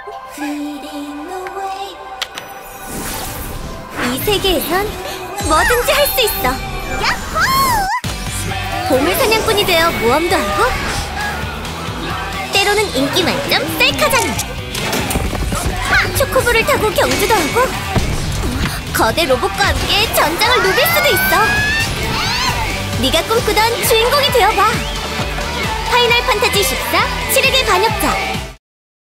이 세계에선 뭐든지 할 수 있어. 야호! 보물 사냥꾼이 되어 모험도 하고, 때로는 인기 만점 셀카장, 초코볼을 타고 경주도 하고, 거대 로봇과 함께 전장을 누빌 수도 있어. 네가 꿈꾸던 주인공이 되어봐. 파이널 판타지 14 7흑의 반역자.